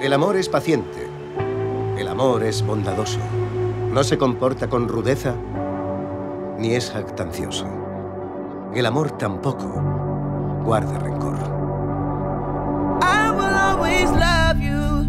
El amor es paciente. El amor es bondadoso. No se comporta con rudeza ni es jactancioso. El amor tampoco guarda rencor. I will always love you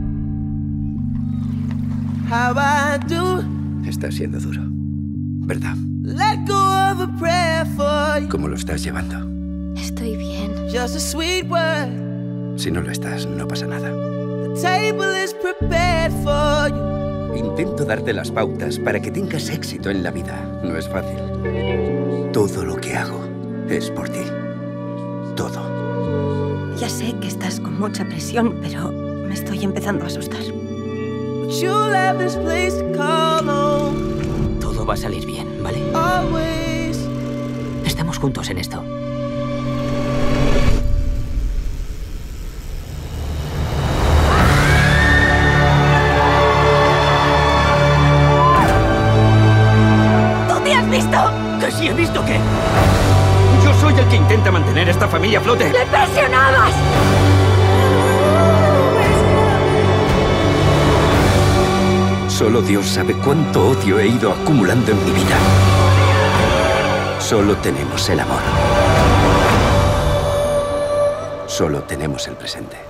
how I do. Está siendo duro, ¿verdad? Let go of a prayer for you. ¿Cómo lo estás llevando? Estoy bien. Just a sweet word. Si no lo estás, no pasa nada. The table is prepared for you. Intento darte las pautas para que tengas éxito en la vida. No es fácil. Todo lo que hago es por ti. Todo. Ya sé que estás con mucha presión, pero me estoy empezando a asustar. But you'll have this place to call home. Todo va a salir bien, ¿vale? Always. Estamos juntos en esto. ¿Que si he visto qué? Yo soy el que intenta mantener esta familia a flote. ¡Le presionabas! Solo Dios sabe cuánto odio he ido acumulando en mi vida. Solo tenemos el amor. Solo tenemos el presente.